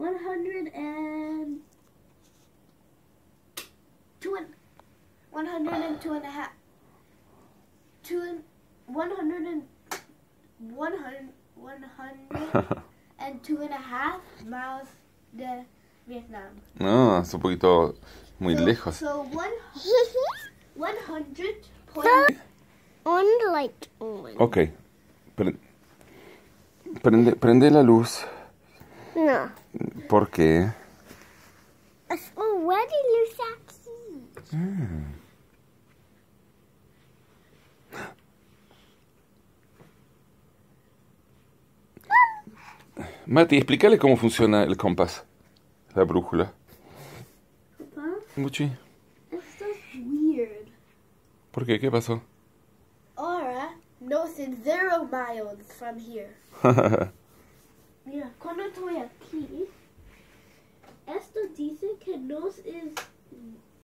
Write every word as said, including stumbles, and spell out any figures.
one hundred and two and one hundred and two and a half. Two and one hundred and one hundred one hundred and two and a half miles de Vietnam. No, es un poquito muy so, lejos. So one one hundred point. On light on. Ok. Pre- Prende, prende la luz. No. ¿Por qué? It's already loose aquí. Mm. Mati, explícale cómo funciona el compás, la brújula. Papá, Muchi, esto es weird. ¿por qué? ¿Qué pasó? Ahora nos en zero miles from here. Mira, cuando estoy aquí, esto dice que nos es